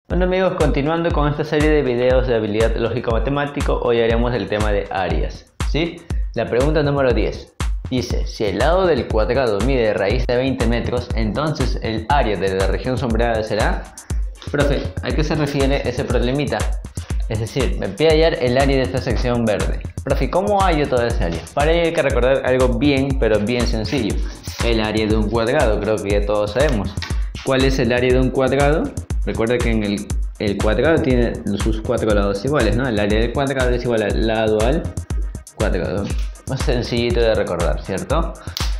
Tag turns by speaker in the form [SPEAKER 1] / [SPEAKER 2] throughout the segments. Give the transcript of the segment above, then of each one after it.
[SPEAKER 1] Bueno amigos, continuando con esta serie de videos de habilidad lógico-matemático, hoy haremos el tema de áreas, ¿sí? La pregunta número 10 dice, si el lado del cuadrado mide raíz de 20 metros, entonces el área de la región sombreada será... Profe, ¿a qué se refiere ese problemita? Es decir, me pide hallar el área de esta sección verde. Profe, ¿cómo hallo toda esa área? Para ello hay que recordar algo pero bien sencillo. El área de un cuadrado, creo que ya todos sabemos. ¿Cuál es el área de un cuadrado? Recuerda que en el cuadrado tiene sus cuatro lados iguales, ¿no? El área del cuadrado es igual al lado al cuadrado. Más sencillito de recordar, ¿cierto?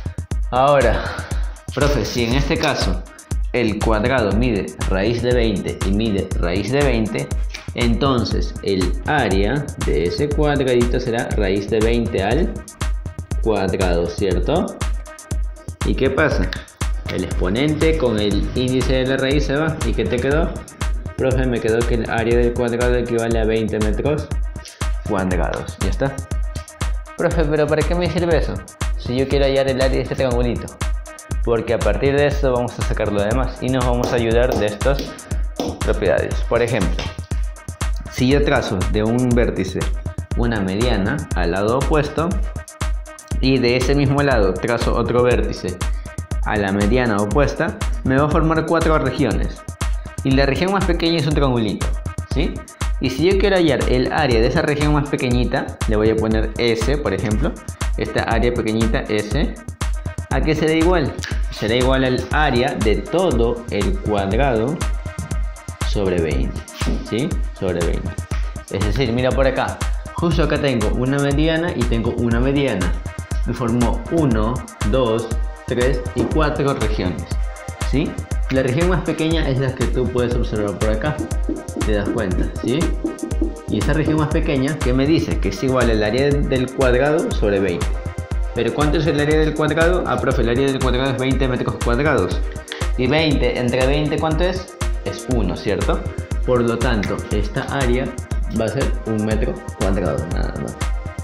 [SPEAKER 1] Ahora, profe, si en este caso el cuadrado mide raíz de 20 y mide raíz de 20, entonces el área de ese cuadradito será raíz de 20 al cuadrado, ¿cierto? ¿Y qué pasa? El exponente con el índice de la raíz se va. ¿Y qué te quedó? Profe, me quedó que el área del cuadrado equivale a 20 metros cuadrados. Ya está. Profe, ¿pero para qué me sirve eso? Si yo quiero hallar el área de este triangulito. Porque a partir de esto vamos a sacar lo demás y nos vamos a ayudar de estas propiedades. Por ejemplo, si yo trazo de un vértice una mediana al lado opuesto y de ese mismo lado trazo otro vértice a la mediana opuesta, me va a formar cuatro regiones y la región más pequeña es un triangulito, ¿sí? Y si yo quiero hallar el área de esa región más pequeñita, le voy a poner S, por ejemplo, esta área pequeñita S, ¿a qué será igual? Será igual al área de todo el cuadrado sobre 20, ¿sí? Sobre 20. Es decir, mira por acá, justo acá tengo una mediana y tengo una mediana. Me formó 1, 2, 3 y 4 regiones, ¿sí? La región más pequeña es la que tú puedes observar por acá, te das cuenta, ¿sí? Y esa región más pequeña, ¿qué me dice? Que es igual al área del cuadrado sobre 20. ¿Pero cuánto es el área del cuadrado? Ah, profe, el área del cuadrado es 20 metros cuadrados. Y 20 entre 20, ¿cuánto es? Es 1, ¿cierto? Por lo tanto, esta área va a ser 1 metro cuadrado, nada más.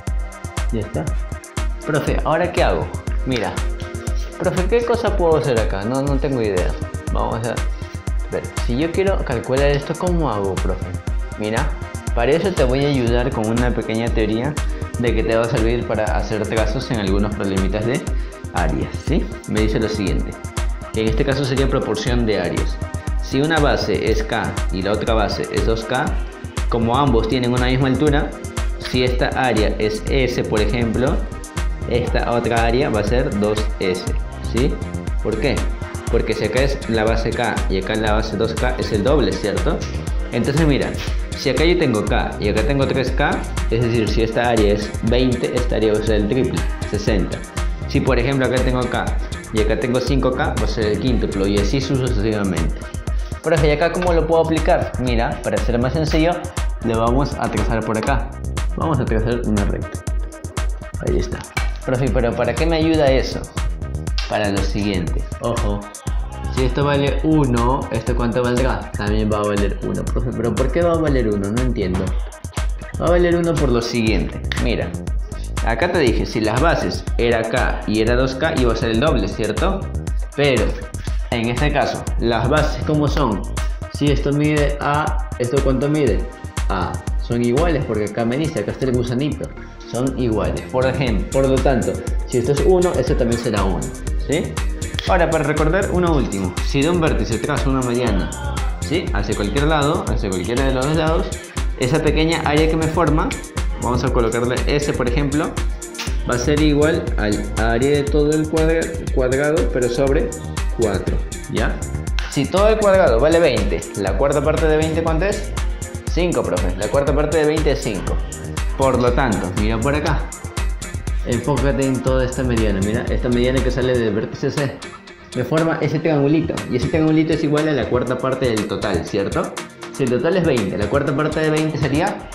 [SPEAKER 1] Ya está. Profe, ¿ahora qué hago? Mira. Profe, ¿qué cosa puedo hacer acá? No tengo idea. Vamos a ver. Si yo quiero calcular esto, ¿cómo hago, profe? Mira, para eso te voy a ayudar con una pequeña teoría de que te va a servir para hacer trazos en algunos problemitas de áreas, ¿sí? Me dice lo siguiente. En este caso sería proporción de áreas. Si una base es K y la otra base es 2K, como ambos tienen una misma altura, si esta área es S, por ejemplo, esta otra área va a ser 2S, ¿sí? ¿Por qué? Porque si acá es la base K y acá la base 2K es el doble, ¿cierto? Entonces mira, si acá yo tengo K y acá tengo 3K, es decir, si esta área es 20, esta área va a ser el triple, 60. Si por ejemplo acá tengo K y acá tengo 5K, va a ser el quíntuplo y así sucesivamente. Profe, ¿y acá cómo lo puedo aplicar? Mira, para hacer más sencillo, le vamos a trazar por acá. Vamos a trazar una recta. Ahí está. Profe, ¿pero para qué me ayuda eso? Para lo siguiente. Ojo. Si esto vale 1, ¿esto cuánto valdrá? También va a valer 1, profe. ¿Pero por qué va a valer 1? No entiendo. Va a valer 1 por lo siguiente. Mira. Acá te dije, si las bases era K y era 2K, iba a ser el doble, ¿cierto? Pero, en este caso, las bases ¿cómo son? Si esto mide A, ¿esto cuánto mide? A. Son iguales porque acá me dice, acá está el gusanito. Son iguales. Por ejemplo, por lo tanto, si esto es 1, esto también será 1, ¿sí? Ahora, para recordar uno último, si de un vértice trazo una mediana, ¿sí? Hacia cualquier lado, hacia cualquiera de los dos lados, esa pequeña área que me forma, vamos a colocarle S por ejemplo, va a ser igual al área de todo el cuadrado, pero sobre 4, ¿ya? Si todo el cuadrado vale 20, la cuarta parte de 20 ¿cuánto es? 5, profe. La cuarta parte de 20 es 5. Por lo tanto, mira por acá. Enfócate en toda esta mediana. Mira, esta mediana que sale del vértice C. Me forma ese triangulito. Y ese triangulito es igual a la cuarta parte del total, ¿cierto? Si el total es 20, la cuarta parte de 20 sería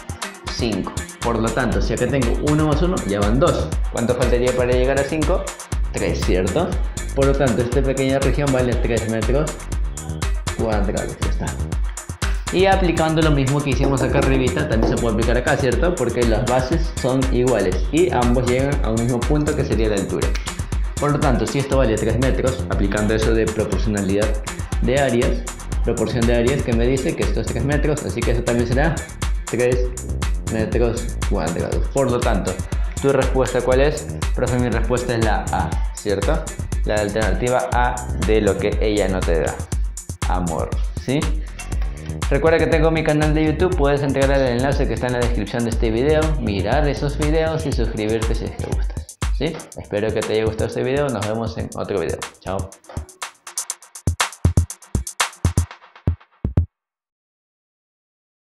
[SPEAKER 1] 5. Por lo tanto, si acá tengo 1 más 1, ya van 2. ¿Cuánto faltaría para llegar a 5? 3, ¿cierto? Por lo tanto, esta pequeña región vale 3 metros cuadrados. Ya está. Y aplicando lo mismo que hicimos acá arribita, también se puede aplicar acá, ¿cierto? Porque las bases son iguales y ambos llegan a un mismo punto que sería la altura. Por lo tanto, si esto vale 3 metros, aplicando eso de proporcionalidad de áreas, proporción de áreas que me dice que esto es 3 metros, así que eso también será 3 metros cuadrados. Por lo tanto, ¿tu respuesta cuál es? Profe, mi respuesta es la A, ¿cierto? La alternativa A de lo que ella no te da. Amor, ¿sí? Recuerda que tengo mi canal de YouTube, puedes entrar al enlace que está en la descripción de este video, mirar esos videos y suscribirte si es que gustas, ¿sí? Espero que te haya gustado este video, nos vemos en otro video. Chao.